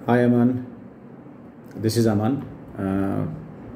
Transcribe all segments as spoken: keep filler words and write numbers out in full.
Hi Aman, this is Aman. Uh,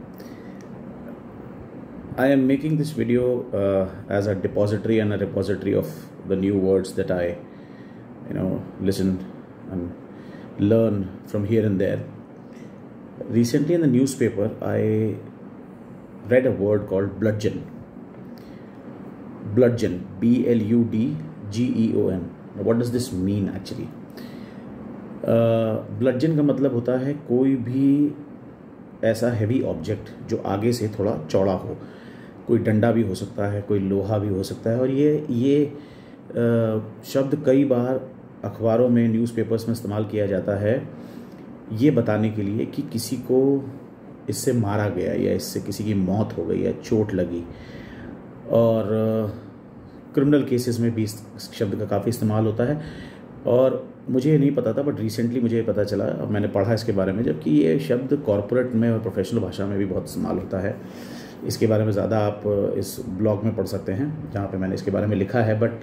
I am making this video uh, as a depository and a repository of the new words that I, you know, listen and learn from here and there. Recently in the newspaper, I read a word called bludgeon. Bludgeon, B L U D G E O N. Now, what does this mean actually? ब्लडजन uh, का मतलब होता है कोई भी ऐसा heavy object जो आगे से थोड़ा चौड़ा हो. कोई डंडा भी हो सकता है, कोई लोहा भी हो सकता है. और ये ये uh, शब्द कई बार अखबारों में, न्यूज़पेपर्स में इस्तेमाल किया जाता है ये बताने के लिए कि किसी को इससे मारा गया या इससे किसी की मौत हो गई या चोट लगी. और क्रिमिनल uh, केसेस में भी इस शब्द का काफ़ी इस्तेमाल होता है. और मुझे ये नहीं पता था, बट रिसेंटली मुझे पता चला और मैंने पढ़ा इसके बारे में, जबकि ये शब्द कॉरपोरेट में और प्रोफेशनल भाषा में भी बहुत इस्तेमाल होता है. इसके बारे में ज़्यादा आप इस ब्लॉग में पढ़ सकते हैं जहाँ पे मैंने इसके बारे में लिखा है. बट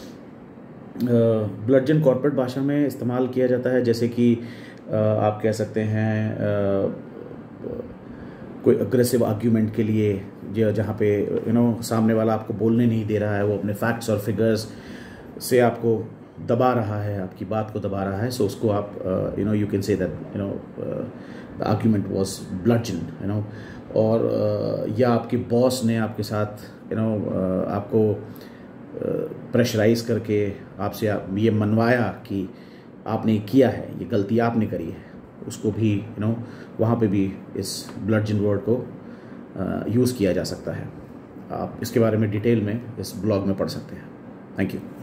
ब्लडजन कॉरपोरेट भाषा में इस्तेमाल किया जाता है जैसे कि आप कह सकते हैं कोई अग्रेसिव आर्ग्यूमेंट के लिए, जहाँ पे यू नो सामने वाला आपको बोलने नहीं दे रहा है, वो अपने फैक्ट्स और फिगर्स से आपको दबा रहा है, आपकी बात को दबा रहा है. सो उसको आप you know you can say that you know the argument was bludgeon you know. और uh, या आपके बॉस ने आपके साथ यू नो uh, आपको प्रेशराइज uh, करके आपसे आप ये मनवाया कि आपने किया है, ये गलती आपने करी है, उसको भी यू नो वहाँ पे भी इस ब्लडजन वर्ड को यूज़ uh, किया जा सकता है. आप इसके बारे में डिटेल में इस ब्लॉग में पढ़ सकते हैं. Thank you.